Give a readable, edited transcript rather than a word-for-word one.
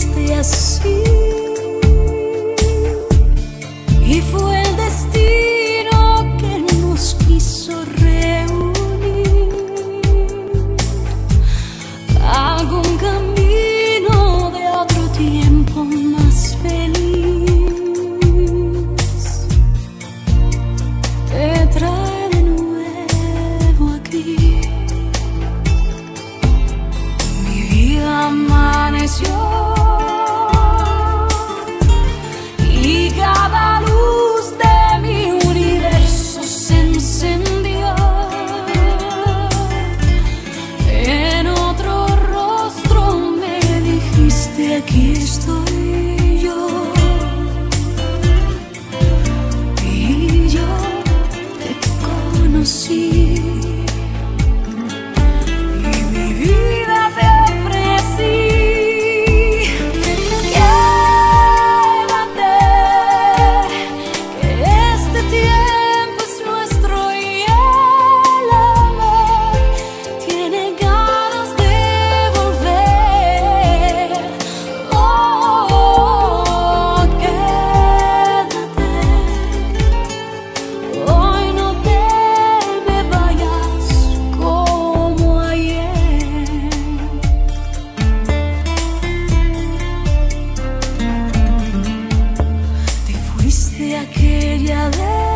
dijiste así, y fue el destino que nos quiso reunir. Algún camino de otro tiempo más feliz te trae de nuevo aquí. Mi vida amaneció y cada luz de mi universo se encendió. En otro rostro me dijiste: aquí estoy yo. Y yo te conocí. Y mi vida te ofrecí. Quédate, que este tiempo es nuestro y el amor tiene ganas de volver. Oh, quédate, hoy no te me vayas como ayer. Te fuiste aquella vez